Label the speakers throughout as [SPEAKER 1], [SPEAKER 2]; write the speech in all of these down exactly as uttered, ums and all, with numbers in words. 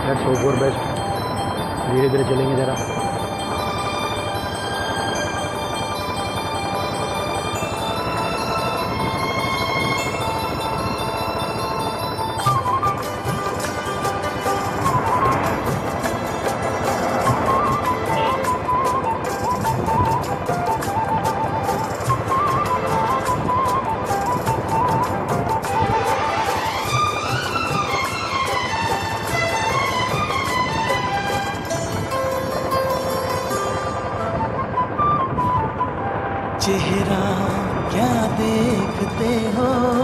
[SPEAKER 1] Let's hope for best. धीरे धीरे चलेंगे ज़रा।
[SPEAKER 2] चेहरा क्या देखते हो,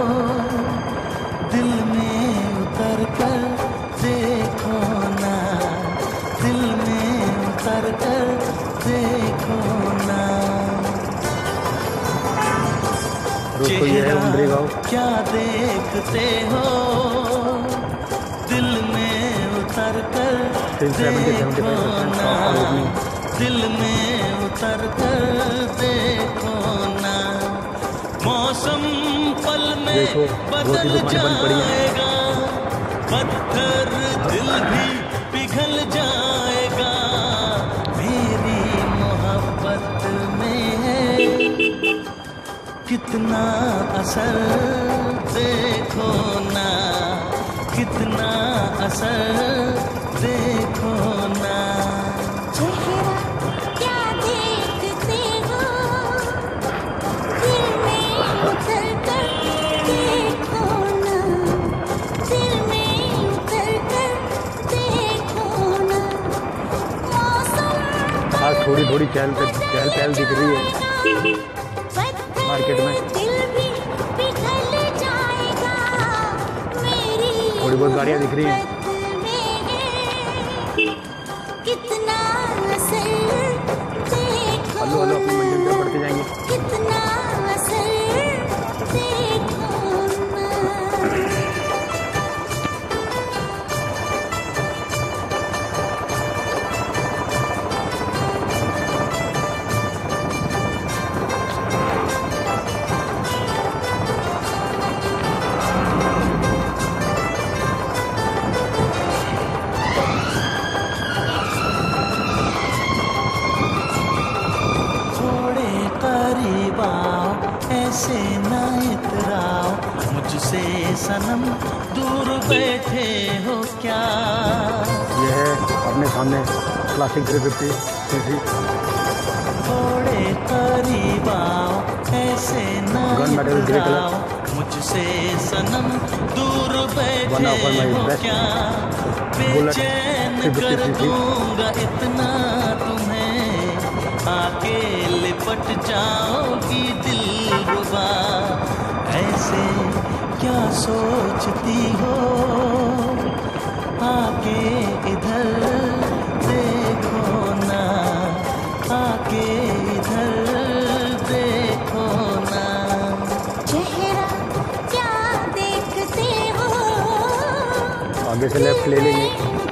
[SPEAKER 2] दिल में उतर कर देखो ना, दिल में उतर कर देखो ना। चेहरा क्या देखते हो, दिल में उतर कर देखो ना, दिल में उतर कर देखो ना। मौसम पल में बदल जाएगा, पत्थर दिल भी पिघल जाएगा। मेरी मोहब्बत में है कितना असर देखो ना, कितना असर देखो ना।
[SPEAKER 1] थोड़ी थोड़ी चहल चहल पहल दिख रही है मार्केट में। थोड़ी बहुत गाड़ियाँ दिख रही हैं। हल्लो हल्लो अपनी मंजिल पर बढ़ते जाएंगे।
[SPEAKER 2] ऐसे ना इतराओ मुझसे सनम, दूर बैठे हो क्या।
[SPEAKER 1] ये है अपने सामने क्लासिक थ्री फिफ्टी सीसी।
[SPEAKER 2] थोड़े करीब आओ, ऐसे ना इतराओ मुझसे सनम, दूर बैठे हो क्या। बेचैन कर दूंगा इतना तुम्हें, आके लिपट जाओगी दिलरुबा। ऐसे क्या सोचती हो, आके इधर देखो ना, आके इधर देखो ना।
[SPEAKER 3] चेहरा क्या देखते हो,
[SPEAKER 1] आगे से लेफ्ट ले लेंगे।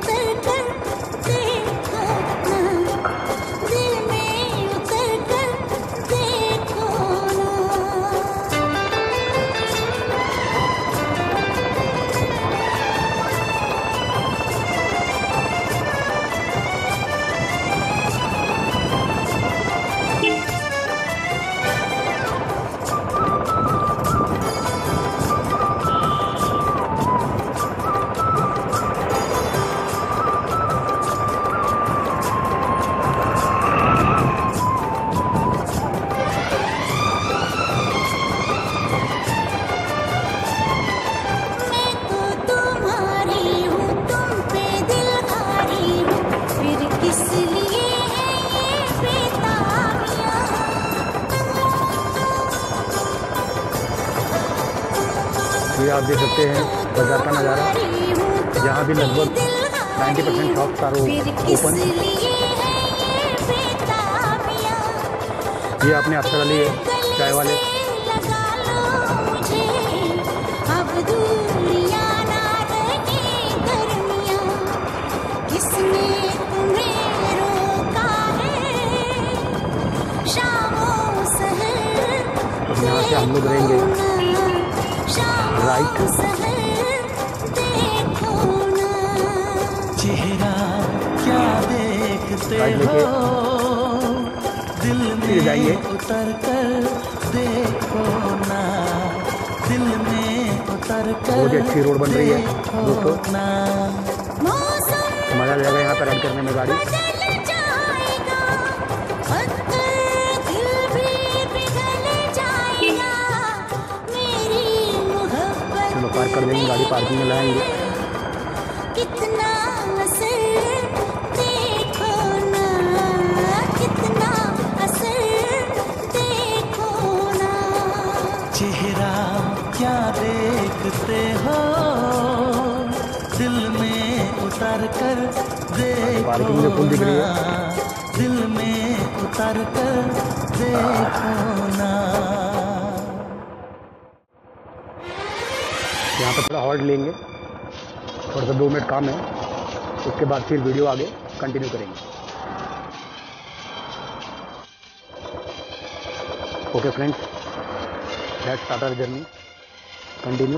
[SPEAKER 1] ये आप देख सकते हैं बाजार का नज़ारा। यहाँ भी लगभग नब्बे परसेंट शॉप्स आर ओपन। ये आपने अप्सरा ली है चाय वाले। यहाँ से हम लोग रहेंगे राइट।
[SPEAKER 2] देखते
[SPEAKER 1] गाइड
[SPEAKER 2] हो
[SPEAKER 1] लेके
[SPEAKER 2] दिल
[SPEAKER 1] फिर जाइए।
[SPEAKER 2] में उतर कर देखो ना, दिल में उतर कर
[SPEAKER 1] बहुत ही अच्छी रोड बन रही है दोस्तों,
[SPEAKER 2] देखो ना।
[SPEAKER 3] मौसम
[SPEAKER 1] मजा आ जाएगा यहाँ पर राइड करने में गाड़ी।
[SPEAKER 3] बदल जाएगा, पत्थर दिल भी पिघल जाएगा, मेरी मोहब्बत
[SPEAKER 1] चलो पार्क कर देंगे गाड़ी, पार्किंग में लाएंगे।
[SPEAKER 3] कितना असर देखो ना, कितना असर देखो ना।
[SPEAKER 2] चेहरा क्या देखते हो दिल में उतर कर
[SPEAKER 1] पार्किंग में
[SPEAKER 2] देखो
[SPEAKER 1] फुल दिख रही है।
[SPEAKER 2] ना, दिल में उतर कर देखो ना।
[SPEAKER 1] यहाँ पर थोड़ा हॉल्ट लेंगे, थोड़ा सा दो मिनट काम है, उसके बाद फिर वीडियो आगे कंटिन्यू करेंगे। Okay friends, let's start our journey, continue.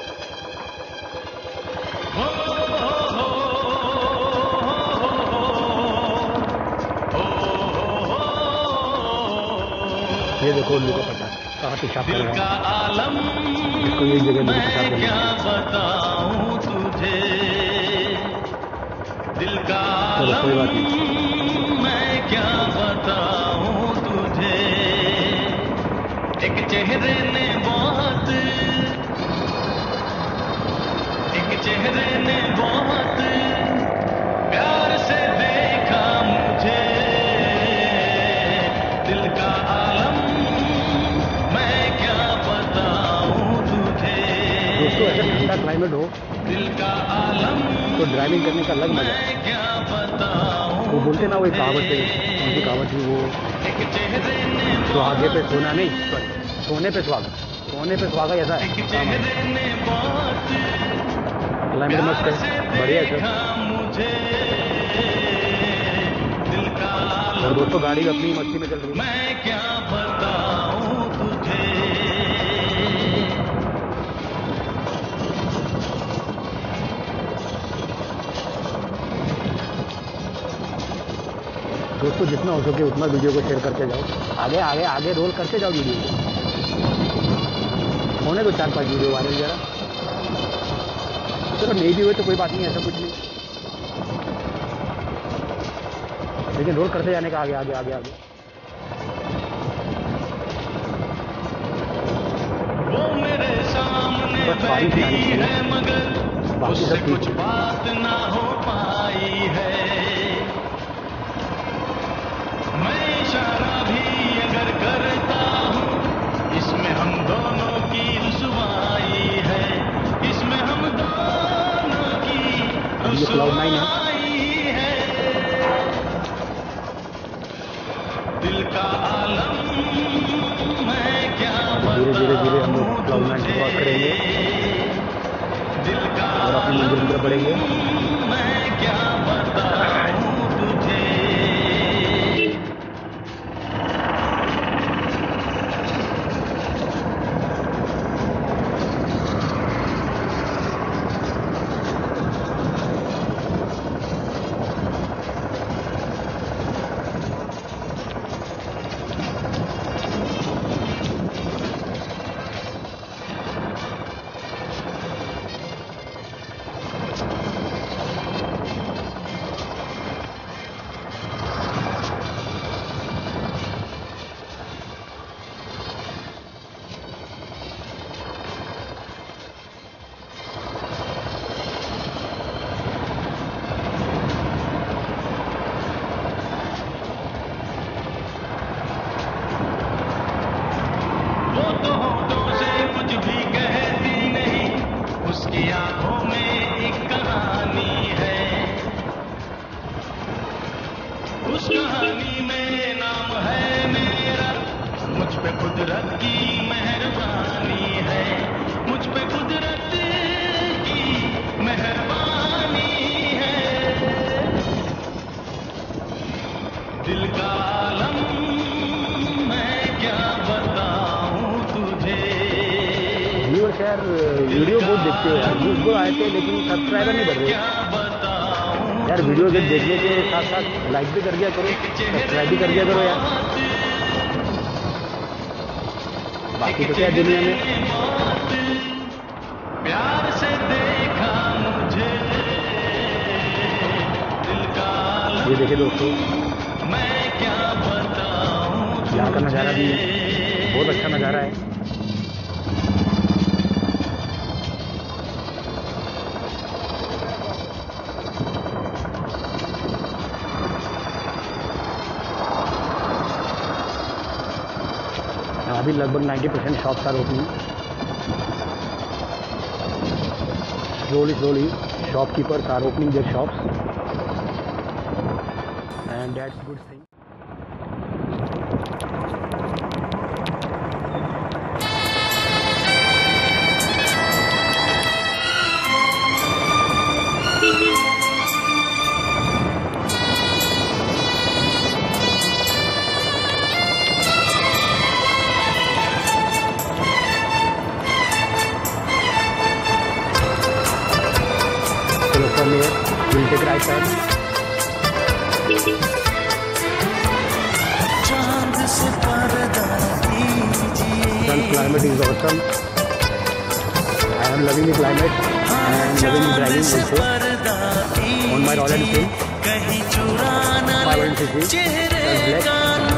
[SPEAKER 1] ये देखो उल्लू का पट्टा कहाँ पेशाब कर रहा है, इसको एक जगह मुझे पेशाब करना है।
[SPEAKER 2] बताऊं तुझे दिल का
[SPEAKER 1] चलो कोई बात नहीं।
[SPEAKER 2] मैं क्या बताऊं तुझे, एक चेहरे ने बहुत, एक चेहरे ने बहुत प्यार से देखा मुझे, दिल का आलम मैं क्या बताऊं तुझे।
[SPEAKER 1] दोस्तों ऐसा ठंडा क्लाइमेट हो
[SPEAKER 2] दिल का आलम
[SPEAKER 1] तो ड्राइविंग करने का अलग मजा है।
[SPEAKER 2] मैं क्या बताऊं।
[SPEAKER 1] वो बोलते ना, वो एक कहावत है, कौन सी कहावत थी वो,
[SPEAKER 2] एक चेहरे ने
[SPEAKER 1] सुहागे पे सोना नहीं, सॉरी सोने पे सुहागा, सोने पे सुहागा ऐसा है।
[SPEAKER 2] एक चेहरे ने बहुत
[SPEAKER 1] क्लाइमेट मस्त है, बढ़िया है
[SPEAKER 2] देखा
[SPEAKER 1] सर।
[SPEAKER 2] मुझे, दिल का
[SPEAKER 1] और दोस्तों गाड़ी अपनी मस्ती में चल रही है।
[SPEAKER 2] मैं क्या बताऊं तुझे।
[SPEAKER 1] दोस्तों जितना हो सके उतना वीडियो को शेयर करते जाओ, आगे आगे आगे रोल करते जाओ वीडियो को, होने दो चार पांच वीडियो वायरल जरा। चलो नहीं भी हुए तो कोई बात नहीं, ऐसा कुछ नहीं, लेकिन रोल करते जाने का आगे आगे आगे आगे।
[SPEAKER 2] वो मेरे सामने
[SPEAKER 1] बस बारिश नहीं आनी
[SPEAKER 2] बैठी
[SPEAKER 1] चाहिए,
[SPEAKER 2] है मगर
[SPEAKER 1] बाकी
[SPEAKER 2] उससे
[SPEAKER 1] सब ठीक
[SPEAKER 2] कुछ
[SPEAKER 1] है।
[SPEAKER 2] बात ना हो पाई है, मैं इशारा भी अगर करता हूँ इसमें हम दोनों की रुसवाई है, इसमें हम दोनों की
[SPEAKER 1] अब ये क्लाउड नाइन है।
[SPEAKER 2] रुसवाई है, दिल का आलम मैं क्या
[SPEAKER 1] धीरे धीरे धीरे हम लोग क्लाउड नाइन को क्रॉस करेंगे
[SPEAKER 2] दिल का
[SPEAKER 1] और अपनी मंजिल की तरफ बढ़ेंगे।
[SPEAKER 2] मैं क्या बताऊं तुझे। कहानी में नाम है मेरा, मुझ पे कुदरत की मेहरबानी है, मुझ पे कुदरत की मेहरबानी है। दिल का आलम मैं क्या बताऊं तुझे।
[SPEAKER 1] व्यूअर्स यार वीडियो बहुत देखते हो यार, व्यूज बहुत आए थे लेकिन सब्सक्राइबर नहीं बढ़ रहे।
[SPEAKER 2] क्या बताऊं
[SPEAKER 1] यार वीडियो जब देखने के साथ साथ लाइक भी कर दिया करो, सब्सक्राइब भी कर दिया करो यार। बाकी तो क्या दुनिया में
[SPEAKER 2] प्यार से देखा मुझे दिल का,
[SPEAKER 1] ये देखे दोस्तों,
[SPEAKER 2] मैं क्या बताऊं,
[SPEAKER 1] यहाँ का नज़ारा भी बहुत अच्छा नज़ारा है। अभी लगभग ninety percent shops are opening. Slowly slowly shopkeepers are opening their shops and that's good thing. From here, we'll take right turn. Sun climate is awesome. I am loving the climate and loving driving also. On my Royal Enfield, five hundred cc, Sun Black.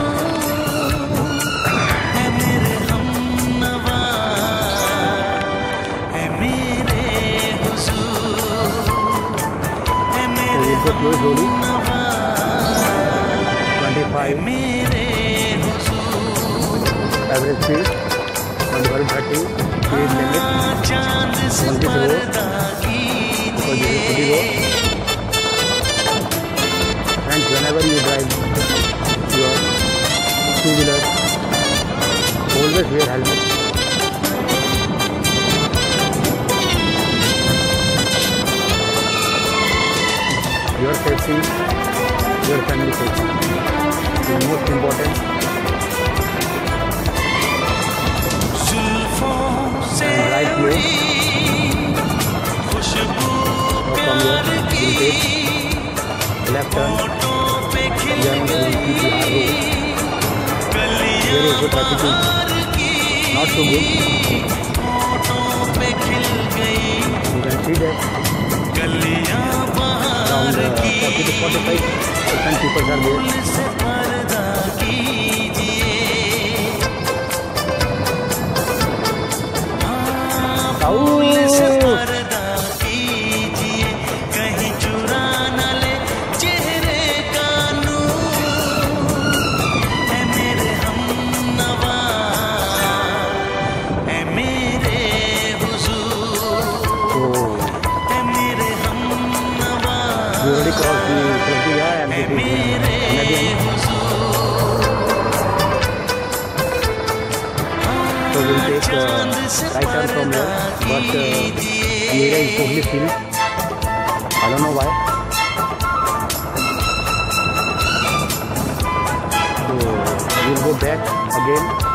[SPEAKER 1] Go slow slowly. twenty-five average speed, twenty-five thirty speed limit on this road because this is city road. And whenever you drive your two-wheeler, always wear helmet. Your safety, your family safety is most important. And right here, from here, you take left turn, then you will see Bihar road. Here is the traffic is not so good. You can see that. Around uh, forty to forty-five percent people are there. We already crossed the twenty yeah, and it is so we'll take uh, right turn from here, but uh, the area is totally filled. I don't know why. So we'll go back again.